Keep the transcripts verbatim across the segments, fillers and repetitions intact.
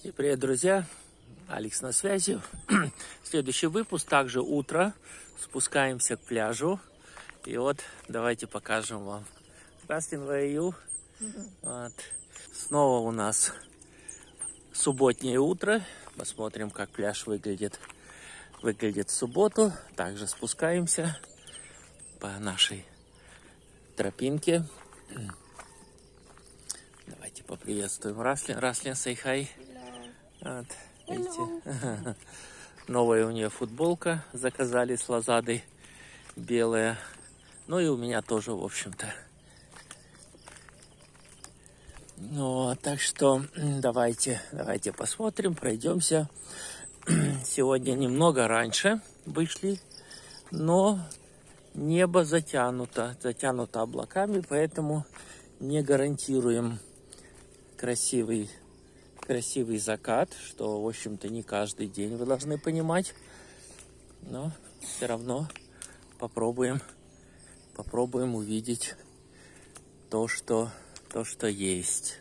И привет, друзья! Алекс на связи. Следующий выпуск, также утро. Спускаемся к пляжу. И вот давайте покажем вам. Раслин, where are you? Вот. Снова у нас субботнее утро. Посмотрим, как пляж выглядит. Выглядит в субботу. Также спускаемся по нашей тропинке. Давайте поприветствуем Раслин. Раслин, say hi. Вот, видите? Новая у нее футболка заказали с Лазадой, белая. Ну и у меня тоже, в общем-то. Ну, так что давайте, давайте посмотрим, пройдемся. Сегодня немного раньше вышли, но небо затянуто, затянуто облаками, поэтому не гарантируем красивый красивый закат, что, в общем-то, не каждый день вы должны понимать. Но все равно попробуем, попробуем увидеть то, что, то, что есть.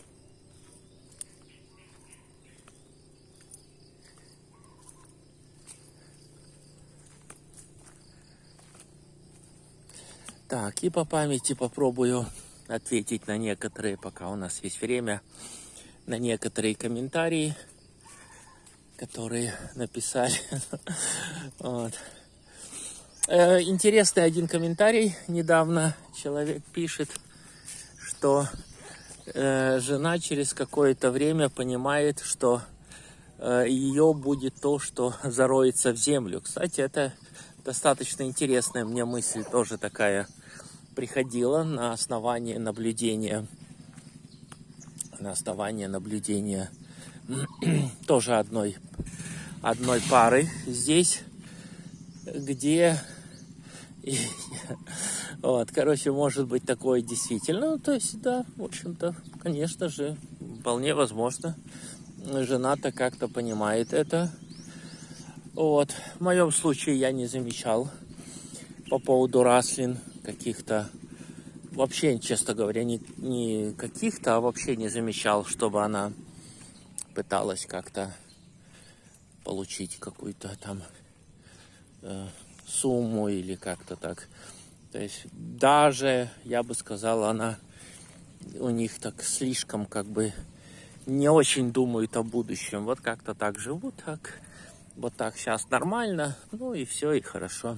Так, и по памяти попробую ответить на некоторые, пока у нас есть время, на некоторые комментарии, которые написали. Вот. Интересный один комментарий. Недавно человек пишет, что э, жена через какое-то время понимает, что э, ее будет то, что зароется в землю. Кстати, это достаточно интересная мне мысль, тоже такая приходила на основании наблюдения на основании наблюдения тоже одной, одной пары здесь, где и, вот, короче, может быть такое действительно, ну, то есть, да, в общем-то, конечно же, вполне возможно, жена-то как-то понимает это. Вот, в моем случае я не замечал по поводу Раслин каких-то, вообще, честно говоря, не, не каких-то, а вообще не замечал, чтобы она пыталась как-то получить какую-то там э, сумму или как-то так. То есть даже, я бы сказал, она у них так слишком как бы не очень думают о будущем. Вот как-то так живут, так, вот так сейчас нормально, ну и все, и хорошо.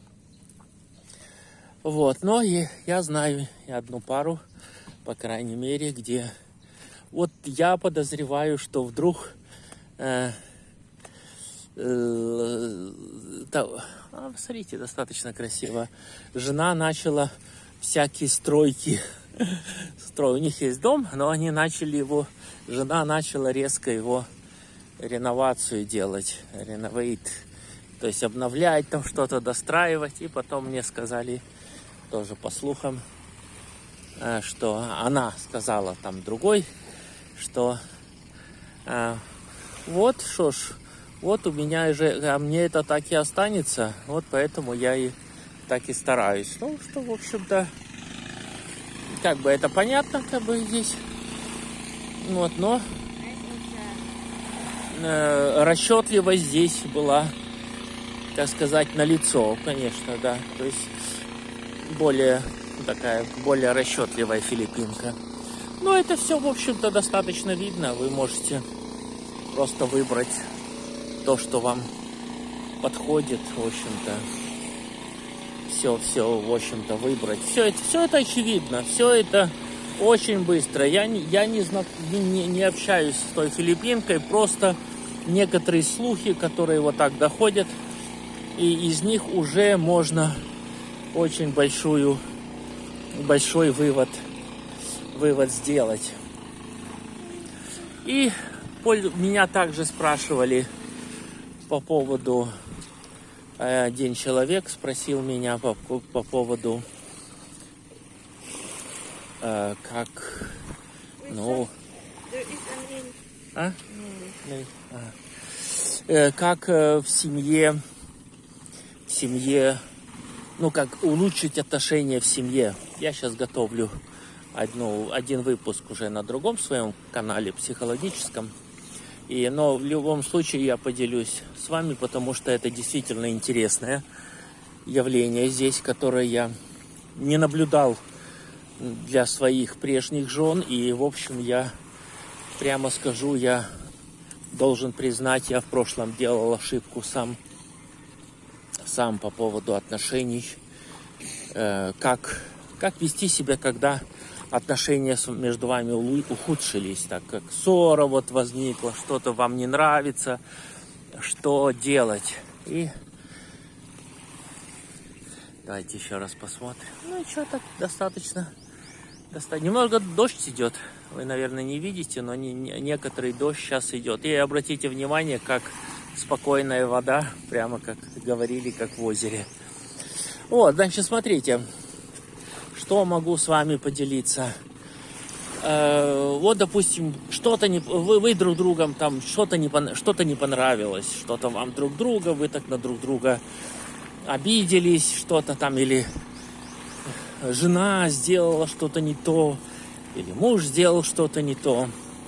Вот, но и я знаю и одну пару, по крайней мере, где вот я подозреваю, что вдруг э, э, да, а, смотрите, достаточно красиво. Жена начала всякие стройки. Строй. У них есть дом, но они начали его, жена начала резко его реновацию делать, реновейт, то есть обновлять там что-то, достраивать, и потом мне сказали, тоже по слухам, что она сказала там другой, что а, вот что ж, вот у меня же, а мне это так и останется, вот поэтому я и так и стараюсь. Ну, что, в общем-то, как бы это понятно, как бы здесь, вот, но э, расчетливость здесь была, так сказать, налицо, конечно, да, то есть более такая, более расчетливая филиппинка. Но это все, в общем-то, достаточно видно. Вы можете просто выбрать то, что вам подходит, в общем-то. Все, все, в общем-то, выбрать. Все это, все это очевидно. Все это очень быстро. Я, не, я не, знак, не, не общаюсь с той филиппинкой. Просто некоторые слухи, которые вот так доходят. И из них уже можно очень большую, большой вывод, вывод сделать. И меня также спрашивали по поводу, один человек спросил меня по, по поводу, э, как, ну, а? А. Э, как э, в семье, в семье, ну, как улучшить отношения в семье. Я сейчас готовлю одну, один выпуск уже на другом своем канале, психологическом. И, но в любом случае я поделюсь с вами, потому что это действительно интересное явление здесь, которое я не наблюдал для своих прежних жен. И, в общем, я прямо скажу, я должен признать, я в прошлом делал ошибку сам, сам по поводу отношений. Э, как, как вести себя, когда отношения между вами ухудшились, так как ссора вот возникла, что-то вам не нравится, что делать. И давайте еще раз посмотрим. Ну и что, так достаточно. Доста... Немного дождь идет. Вы, наверное, не видите, но не, не, некоторый дождь сейчас идет. И обратите внимание, как спокойная вода, прямо как говорили, как в озере. Вот, значит, смотрите. Что могу с вами поделиться? Э, вот, допустим, что-то не вы, вы друг другом там что-то не что-то не понравилось, что-то вам друг друга, вы так на друг друга обиделись, что-то там, или жена сделала что-то не то, или муж сделал что-то не то.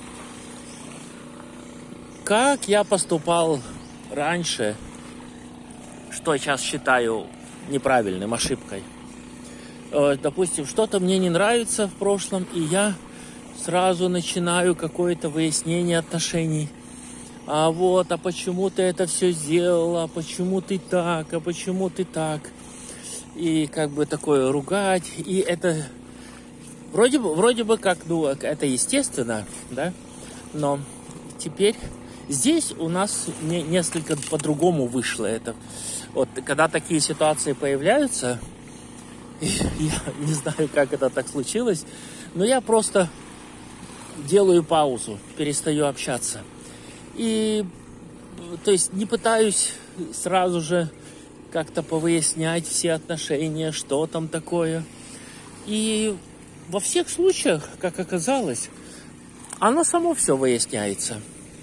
Как я поступал раньше, что я сейчас считаю неправильным, ошибкой. Допустим, что-то мне не нравится в прошлом, и я сразу начинаю какое-то выяснение отношений. А вот, а почему ты это все сделала, а почему ты так, а почему ты так. И как бы такое ругать. И это вроде бы, вроде бы как, ну, это естественно, да, но теперь здесь у нас не, несколько по-другому вышло это. Вот, когда такие ситуации появляются, я не знаю, как это так случилось, но я просто делаю паузу, перестаю общаться. И, то есть, не пытаюсь сразу же как-то повыяснять все отношения, что там такое. И во всех случаях, как оказалось, оно само все выясняется.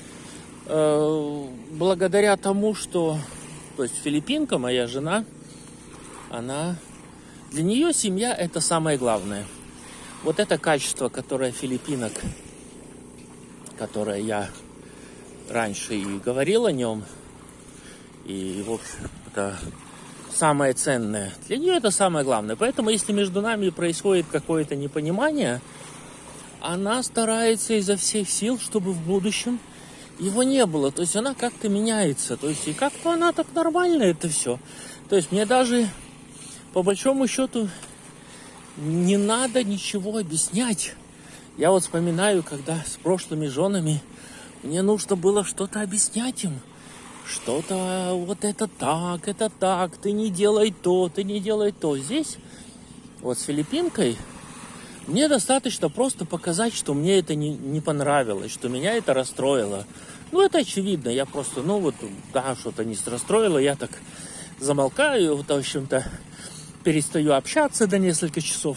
Благодаря тому, что, то есть, филиппинка, моя жена, она... Для нее семья – это самое главное. Вот это качество, которое филиппинок, которое я раньше и говорил о нем, и, в общем, это самое ценное. Для нее это самое главное. Поэтому, если между нами происходит какое-то непонимание, она старается изо всех сил, чтобы в будущем его не было. То есть она как-то меняется. То есть и как-то она так нормально это все. То есть мне даже... По большому счету, не надо ничего объяснять. Я вот вспоминаю, когда с прошлыми женами мне нужно было что-то объяснять им. Что-то вот это так, это так, ты не делай то, ты не делай то. Здесь, вот с филиппинкой, мне достаточно просто показать, что мне это не, не понравилось, что меня это расстроило. Ну, это очевидно. Я просто, ну вот, да, что-то не расстроило, я так замолкаю, вот, в общем-то, перестаю общаться до нескольких часов.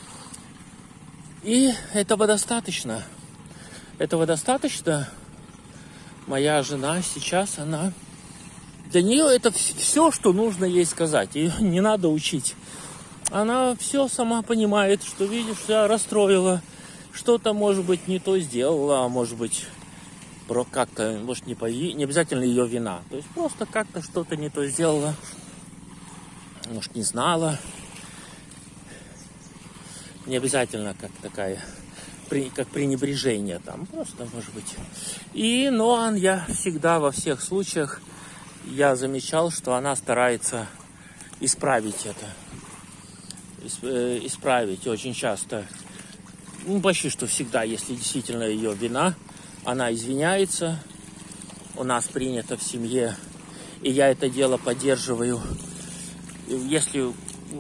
И этого достаточно. Этого достаточно. Моя жена сейчас, она... Для нее это все, что нужно ей сказать. Ее не надо учить. Она все сама понимает, что, видишь, я расстроила. Что-то, может быть, не то сделала, а может быть, как-то, может, не, по... не обязательно ее вина. То есть просто как-то что-то не то сделала. Может, не знала. Не обязательно как такая, как пренебрежение там. Просто, может быть. И, но я всегда во всех случаях, я замечал, что она старается исправить это. Исправить очень часто. Ну, почти что всегда, если действительно ее вина, она извиняется. У нас принято в семье, и я это дело поддерживаю. Если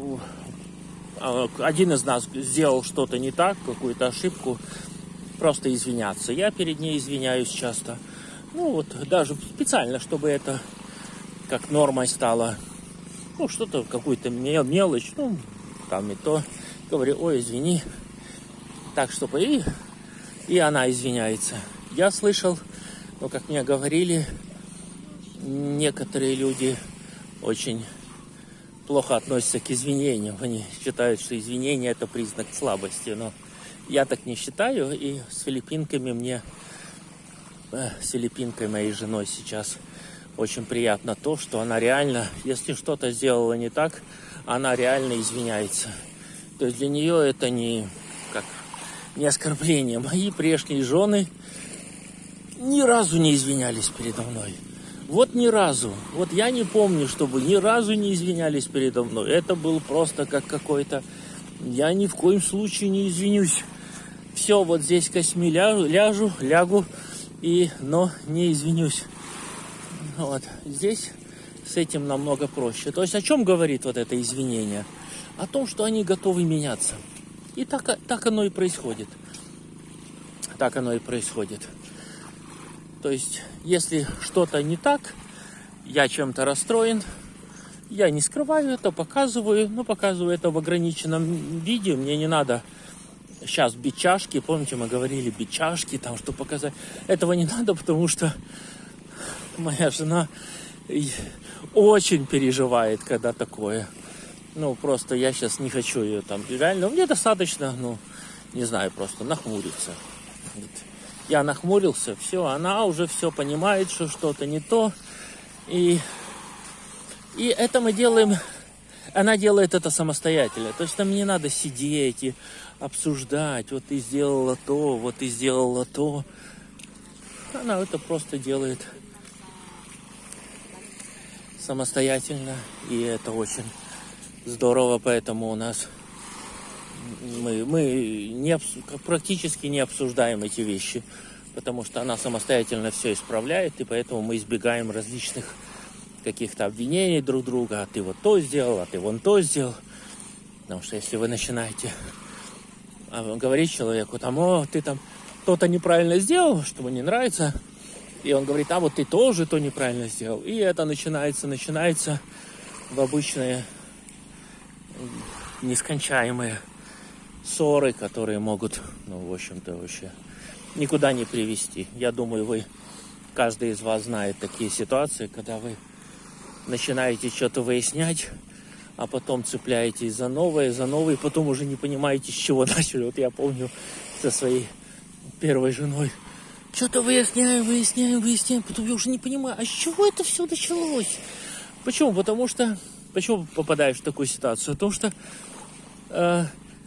один из нас сделал что-то не так, какую-то ошибку, просто извиняться. Я перед ней извиняюсь часто. Ну вот, даже специально, чтобы это как нормой стало. Ну, что-то, какую-то мелочь, ну, там и то. Говорю, ой, извини. Так, чтобы и, и она извиняется. Я слышал, ну, как мне говорили, некоторые люди очень... плохо относятся к извинениям. Они считают, что извинения – это признак слабости. Но я так не считаю. И с филиппинками мне с филиппинкой, моей женой, сейчас очень приятно то, что она реально, если что-то сделала не так, она реально извиняется. То есть для нее это не, как, не оскорбление. Мои прежние жены ни разу не извинялись передо мной. Вот ни разу. Вот я не помню, чтобы ни разу не извинялись передо мной. Это был просто как какой-то... Я ни в коем случае не извинюсь. Все, вот здесь косьми ляжу, ляжу, лягу, и, но не извинюсь. Вот. Здесь с этим намного проще. То есть о чем говорит вот это извинение? О том, что они готовы меняться. И так, так оно и происходит. Так оно и происходит. То есть, если что-то не так, я чем-то расстроен, я не скрываю это, показываю, но показываю это в ограниченном виде. Мне не надо сейчас бить чашки. Помните, мы говорили бить чашки, там что показать. Этого не надо, потому что моя жена очень переживает, когда такое. Ну, просто я сейчас не хочу ее там... Реально, мне достаточно, ну, не знаю, просто нахмуриться. Я нахмурился, все, она уже все понимает, что что-то не то. И, и это мы делаем... Она делает это самостоятельно. То есть нам не надо сидеть и обсуждать. Вот ты сделала то, вот ты сделала то. Она это просто делает самостоятельно. И это очень здорово. Поэтому у нас... Мы, мы не, практически не обсуждаем эти вещи. Потому что она самостоятельно все исправляет. И поэтому мы избегаем различных... каких-то обвинений друг друга, а ты вот то сделал, а ты вон то сделал. Потому что если вы начинаете говорить человеку, там, о, ты там что-то неправильно сделал, что ему не нравится, и он говорит, а вот ты тоже то неправильно сделал. И это начинается, начинается в обычные нескончаемые ссоры, которые могут, ну, в общем-то, вообще никуда не привести. Я думаю, вы, каждый из вас знает такие ситуации, когда вы начинаете что-то выяснять, а потом цепляетесь за новое, за новое, и потом уже не понимаете, с чего начали. Вот я помню со своей первой женой. Что-то выясняем, выясняем, выясняем, потом я уже не понимаю, а с чего это все началось? Почему? Потому что... Почему попадаешь в такую ситуацию? Потому что э,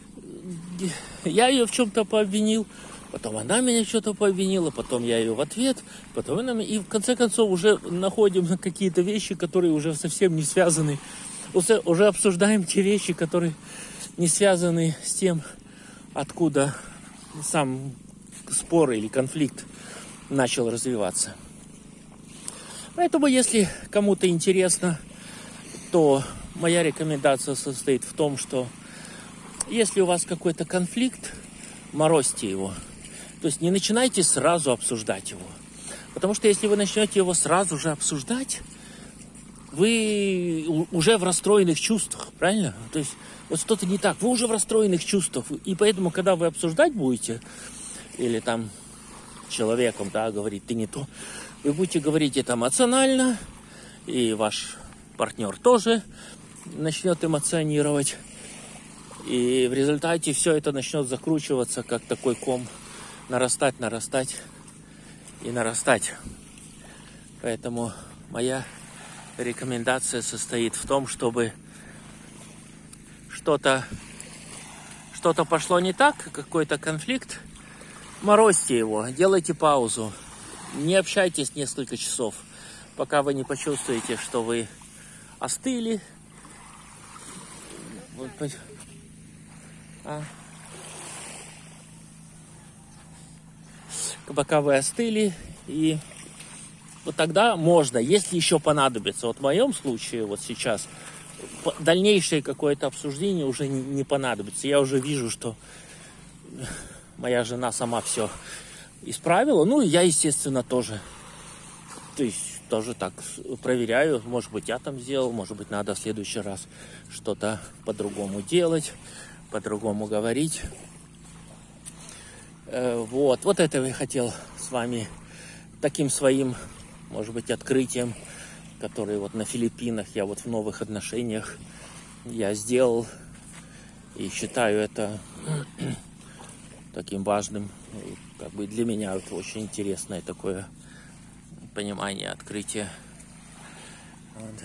я ее в чем-то пообвинил, потом она меня что-то пообвинила, потом я ее в ответ, потом она... И в конце концов уже находим какие-то вещи, которые уже совсем не связаны. Уже, уже обсуждаем те вещи, которые не связаны с тем, откуда сам спор или конфликт начал развиваться. Поэтому, если кому-то интересно, то моя рекомендация состоит в том, что если у вас какой-то конфликт, морозьте его. То есть не начинайте сразу обсуждать его. Потому что если вы начнете его сразу же обсуждать, вы уже в расстроенных чувствах, правильно? То есть вот что-то не так, вы уже в расстроенных чувствах. И поэтому, когда вы обсуждать будете, или там человеком, да, говорить, ты не то, вы будете говорить это эмоционально, и ваш партнер тоже начнет эмоционировать. И в результате все это начнет закручиваться, как такой ком, нарастать, нарастать и нарастать. Поэтому моя рекомендация состоит в том, чтобы что-то что-то пошло не так, какой-то конфликт, морозьте его, делайте паузу, не общайтесь несколько часов, пока вы не почувствуете, что вы остыли. А? Пока вы остыли, и вот тогда можно, если еще понадобится. Вот в моем случае, вот сейчас, дальнейшее какое-то обсуждение уже не понадобится. Я уже вижу, что моя жена сама все исправила. Ну, и я, естественно, тоже. То есть, тоже так проверяю. Может быть, я там сделал, может быть, надо в следующий раз что-то по-другому делать, по-другому говорить. Вот, вот это я хотел с вами таким своим, может быть, открытием, которое вот на Филиппинах, я вот в новых отношениях я сделал. И считаю это таким важным, как бы для меня это очень интересное такое понимание, открытие. Вот.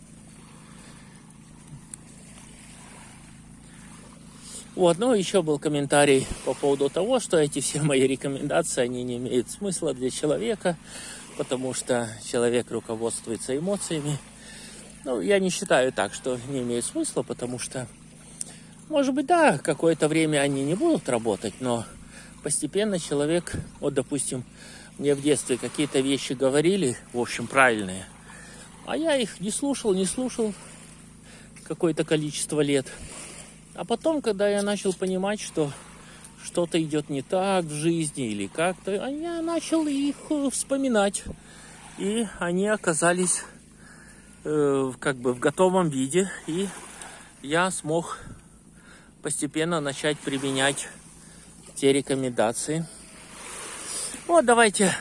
Вот, ну еще был комментарий по поводу того, что эти все мои рекомендации, они не имеют смысла для человека, потому что человек руководствуется эмоциями. Ну, я не считаю так, что не имеет смысла, потому что, может быть, да, какое-то время они не будут работать, но постепенно человек, вот, допустим, мне в детстве какие-то вещи говорили, в общем, правильные, а я их не слушал, не слушал какое-то количество лет. А потом, когда я начал понимать, что что-то идет не так в жизни или как-то, я начал их вспоминать. И они оказались э, как бы в готовом виде. И я смог постепенно начать применять те рекомендации. Вот, давайте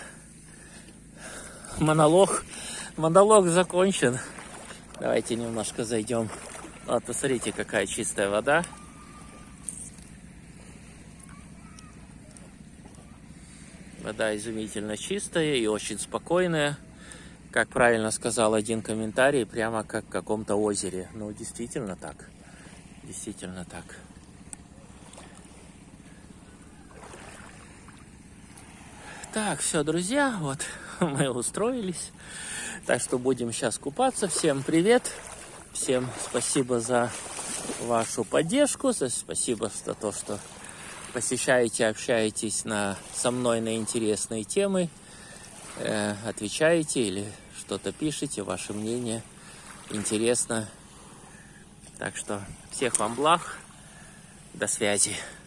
монолог. Монолог закончен. Давайте немножко зайдем. Вот, посмотрите, какая чистая вода. Вода изумительно чистая и очень спокойная. Как правильно сказал один комментарий, прямо как в каком-то озере. Ну, действительно так. Действительно так. Так, все, друзья, вот мы устроились. Так что будем сейчас купаться. Всем привет. Всем спасибо за вашу поддержку, за спасибо за то, что посещаете, общаетесь на, со мной на интересные темы, э, отвечаете или что-то пишете, ваше мнение интересно. Так что всех вам благ, до связи.